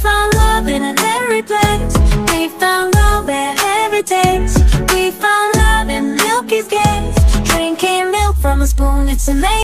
found love in every place. We found love at every taste. We found love in Milky's gaze. Drinking milk from a spoon, it's amazing.